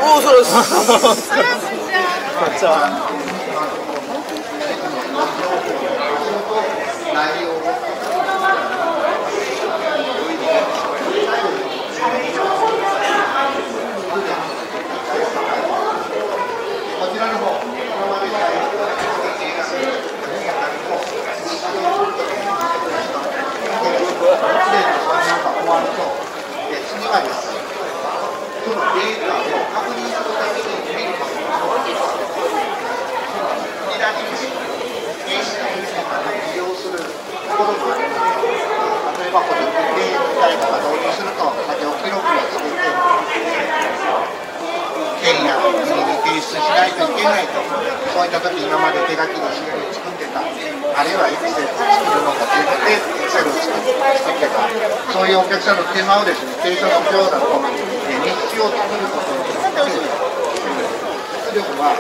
おお、そうです。 そういった時今まで手書きで資料を作ってた、あるいは Excel で作るのかということで Excel を作ってた、そういうお客さんの手間をですね、定食上だと日誌を作ることによって出力は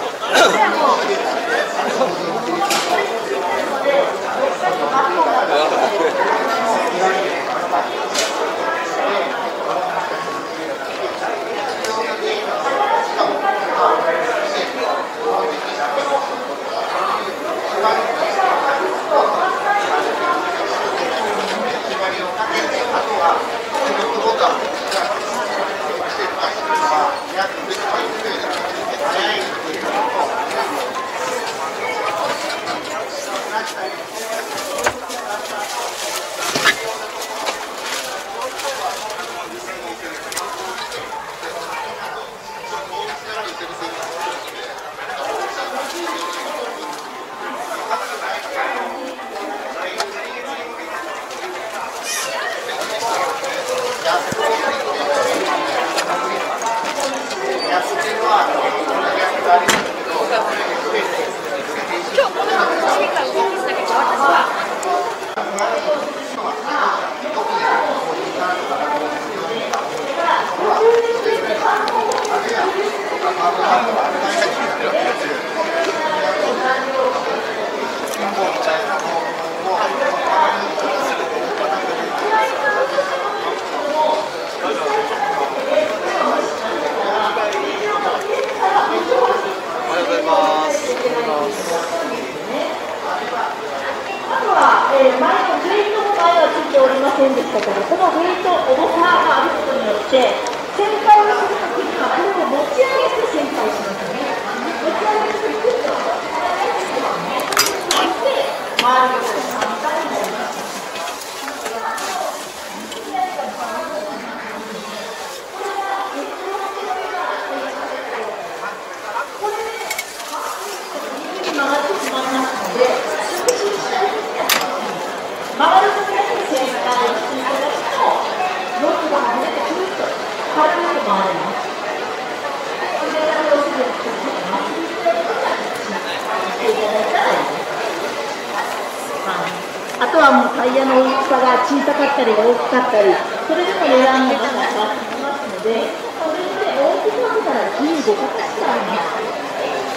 あとはもうタイヤの大きさが小さかったり大きかったり、それでも値段がまだ変わってきますので、それで大きさから15形あります。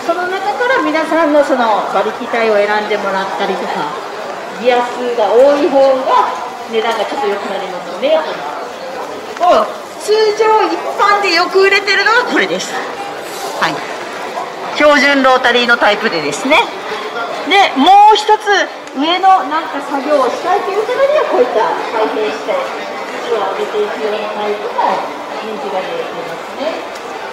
その中から皆さんのその馬力体を選んでもらったりとか、ギア数が多い方が値段がちょっと良くなりますよね。通常一般でよく売れてるのがこれです。はい。標準ロータリーのタイプでですね。で、もう一つ上のなんか作業をしたいという方にはこういった開閉して位置を上げていくようなタイプも人気が出ていますね。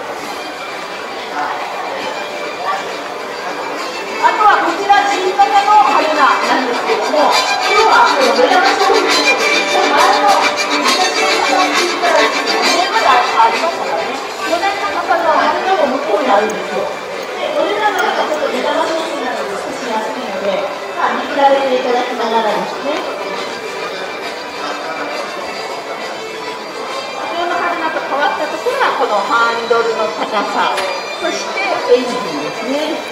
あとはこちら新型の春菜なんですけども、今日は目玉商品ということで、前の昔の方を聞いたら4年までありましたからね、4年の方の春菜も向こうにあるんですよ。で、お値段がちょっと目玉商品なので少し安いので、見比べていただきながらですね。普通の春菜と変わったところはこのハンドルの高さ、そしてエンジンですね。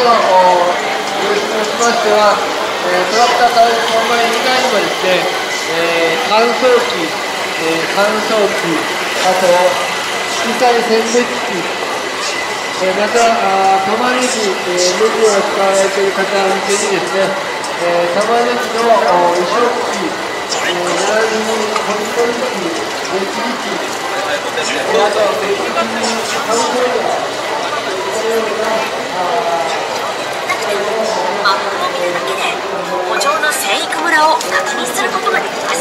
様式としましては、トラクター開始の前2回にはですね、乾燥機、あと色彩選別機、また玉ねぎ、ネギを使われている方向けにですね、玉ねぎの移植機、並びにコリコリ機、目切り機、あと乾燥機、このようなマップを見るだけで五条の生育村を確認することができます。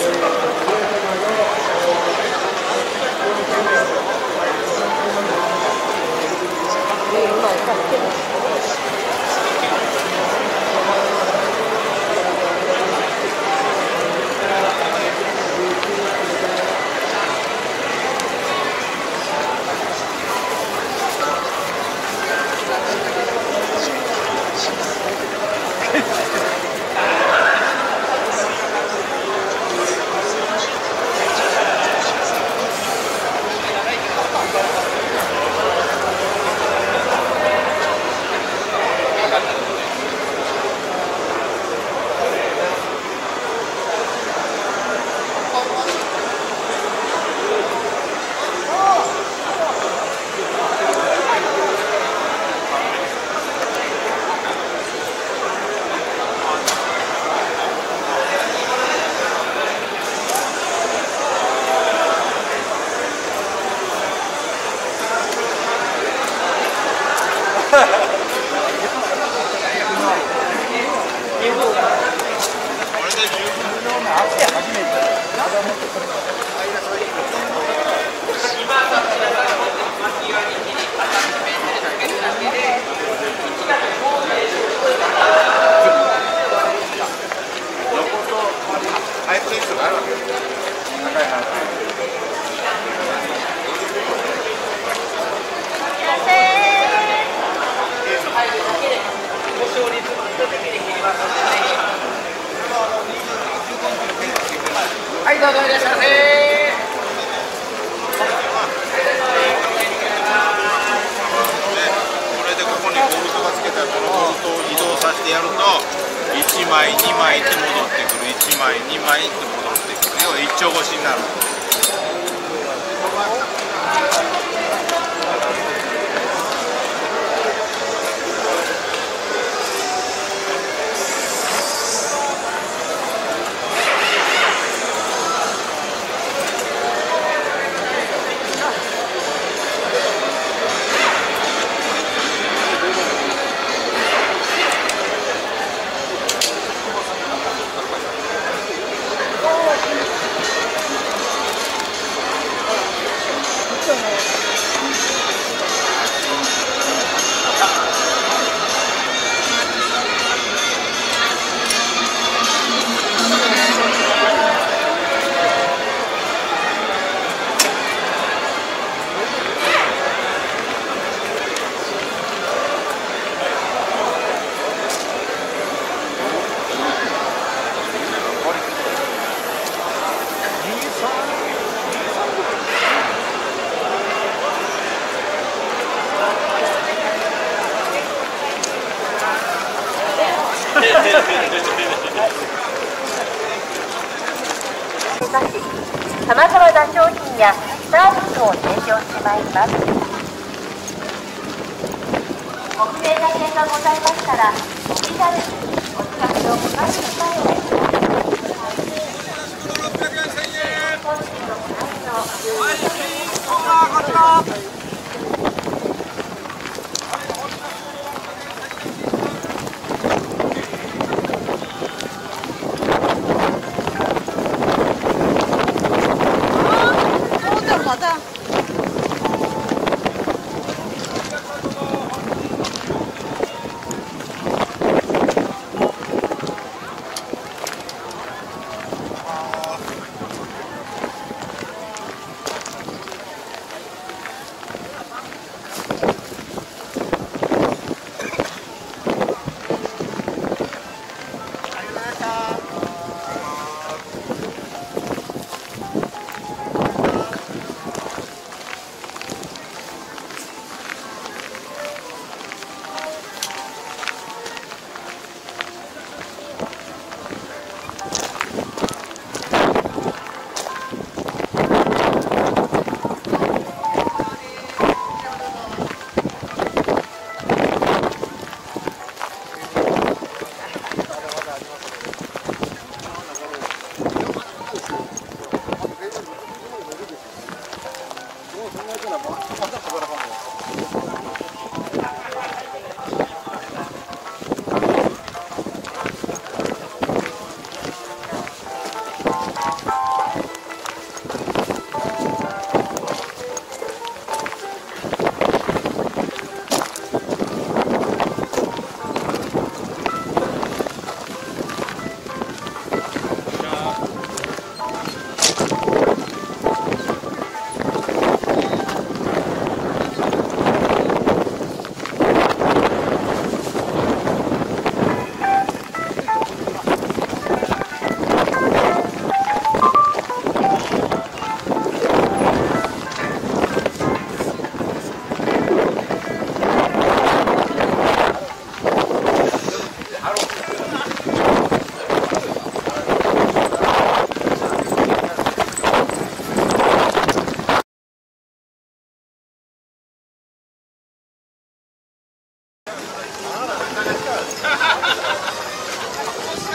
はい、どうぞいらっしゃいませ。 これでここにボルトがつけたら、このボルトを移動させてやると1枚2枚って戻ってくる、1枚2枚って戻ってくる、要は一丁越しになる。 さまざまな商品やサービスを提供してまいります。ご不明な点がございましたらお気軽にお近くのご家族まで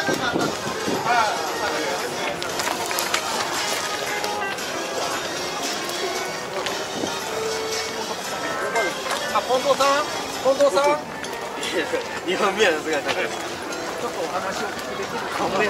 あ、近藤さん、近藤さん。 日本目の姿で。 ちょっとお話を聞きできるかもね。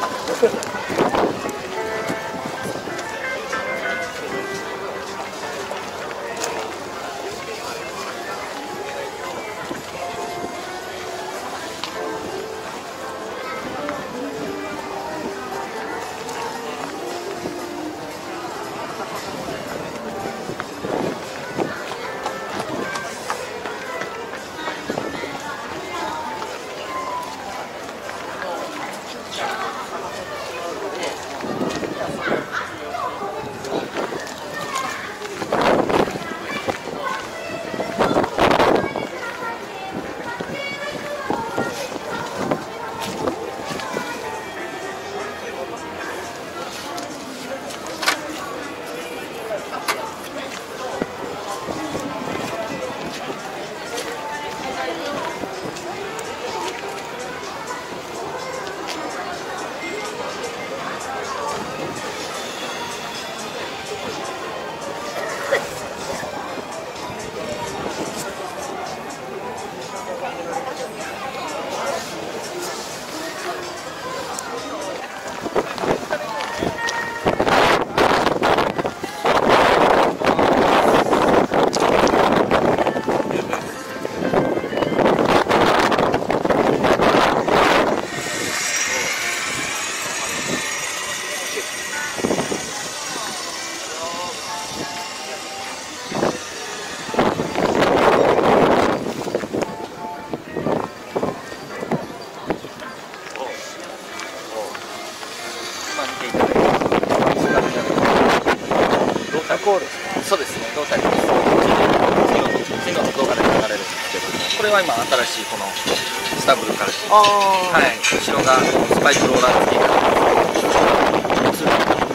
そうですね、ロータリーです。次の動画で流れるんですけど、これは今新しいこのスタブルからはい、後ろがスパイクローラー付きになってます。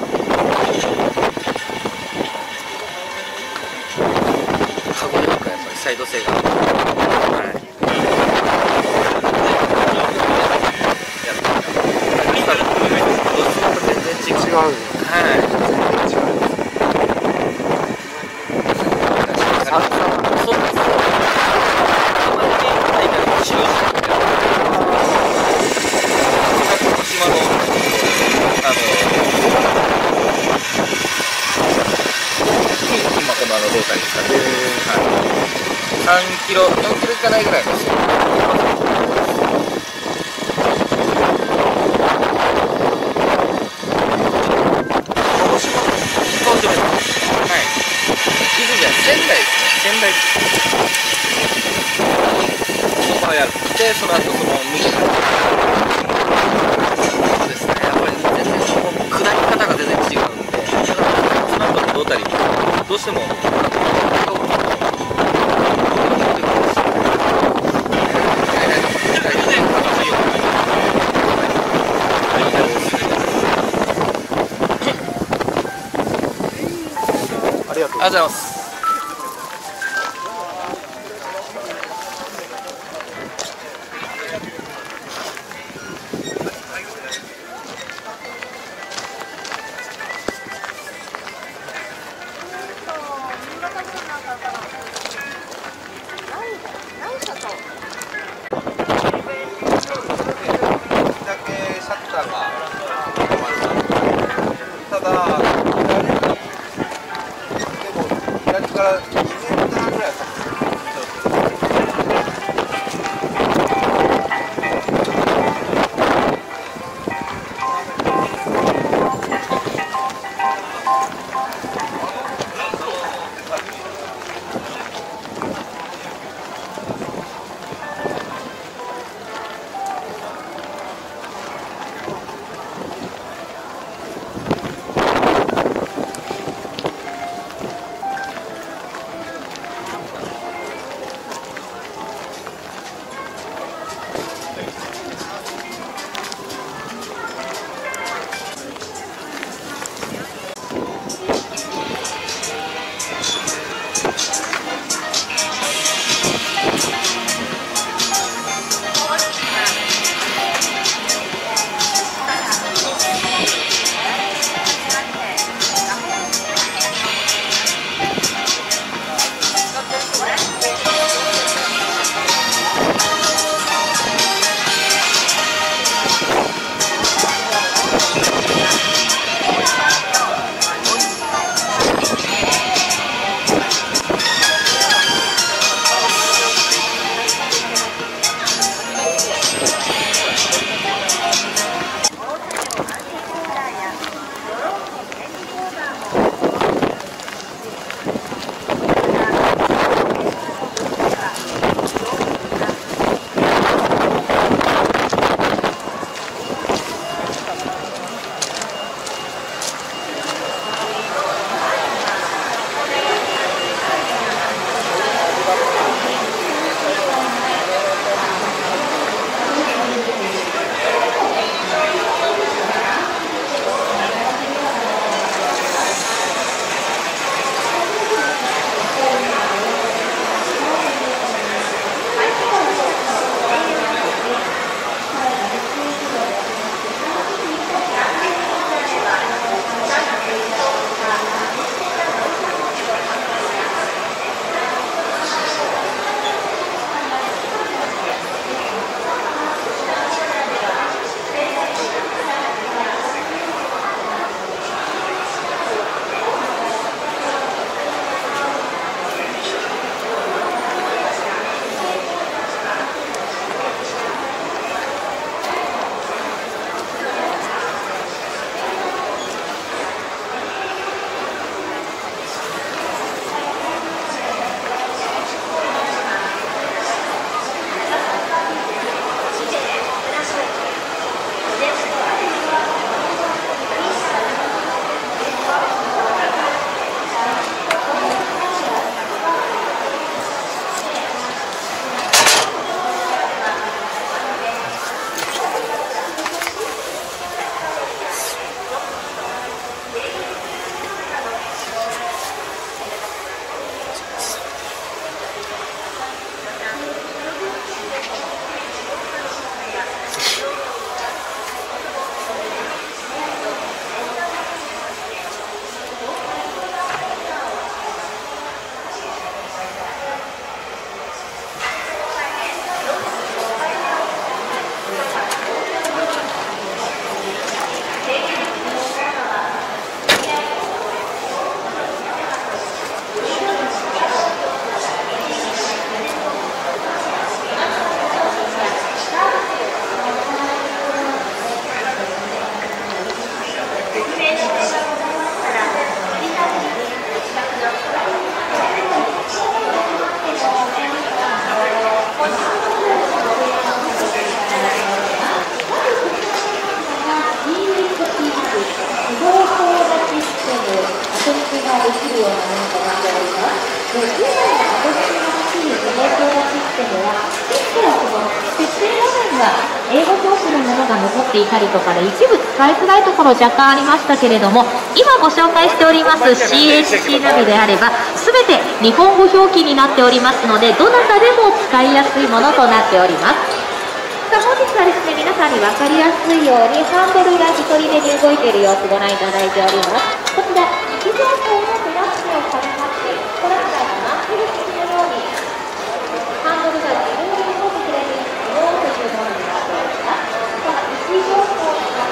カゴでなんかやっぱりサイド性がはい。全然違う。はい。そうです。島の今このロータリー使ってる、3キロ、4キロいかないぐらいの仙台ですね。仙台そこやってその後その右そうですね。やっぱり全然その下り方が全然違うんで、その後のロータリーどうしてもありがとうございます。ただできるようなものとなっております。で、従来のアドレスが走る自動操作システムは、いくらその設定画面が英語表記のものが残っていたりとかで、一部使いづらいところ若干ありましたけれども、今ご紹介しております CHC ナビであれば、すべて日本語表記になっておりますので、どなたでも使いやすいものとなっております。本日はですね、皆さんに分かりやすいようにハンドルが一人でに動いている様子ご覧いただいております。こちら、位置情報のグラフをされまして、ご覧いただきます。マップ式のように、ハンドルが自動で動いてくれるよというものになっております。さあ、位置情報が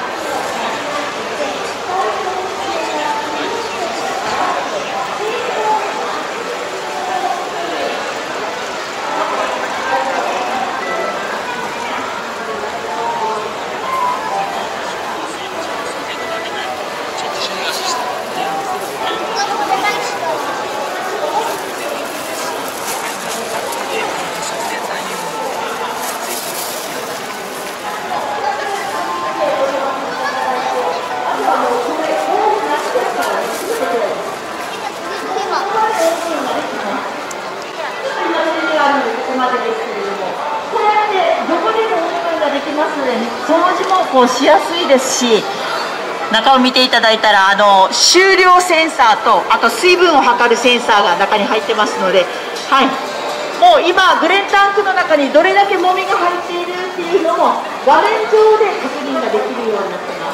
こうしやすいですし、中を見ていただいたら終了センサーとあと水分を測るセンサーが中に入ってますので、はい、もう今グレンタンクの中にどれだけもみが入っているっていうのも画面上で確認ができるようになってます。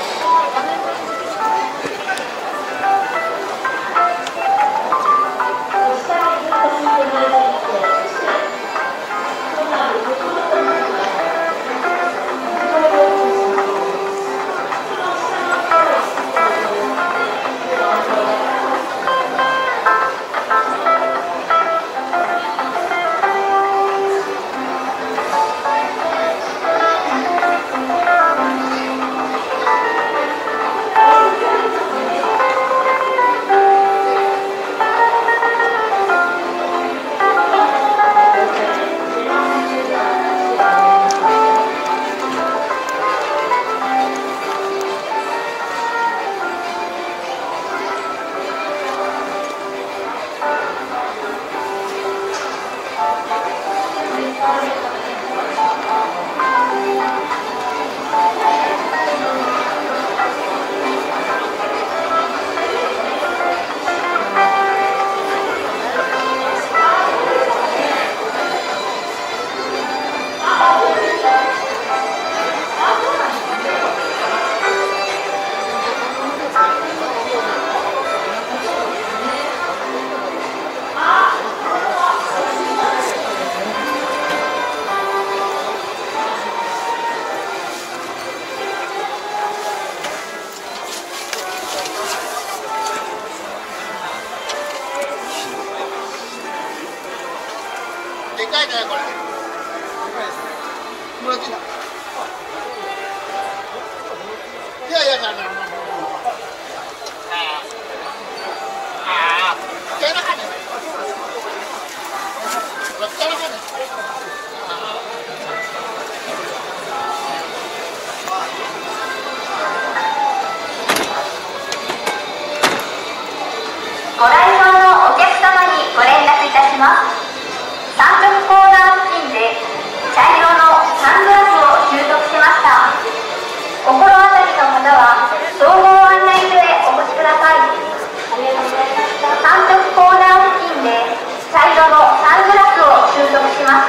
ご来場のお客様にご連絡いたします。三直コーナー付近で茶色のサングラスを習得しました。心当たりの方は総合案内所へお越しください。三直コーナー付近で茶色のサングラスを習得しました。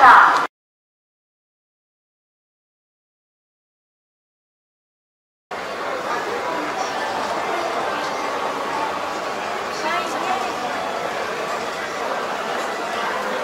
い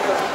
ことです。